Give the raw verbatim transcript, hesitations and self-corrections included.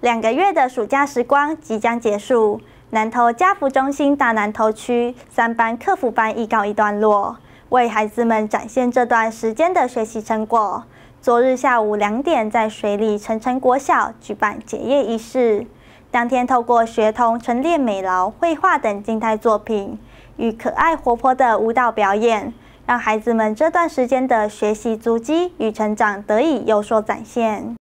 两个月的暑假时光即将结束，南投家福中心大南投区三班客服班已告一段落，为孩子们展现这段时间的学习成果。昨日下午两点，在水里城城国小举办结业仪式。当天透过学童陈列美劳、绘画等静态作品，与可爱活泼的舞蹈表演，让孩子们这段时间的学习足迹与成长得以有所展现。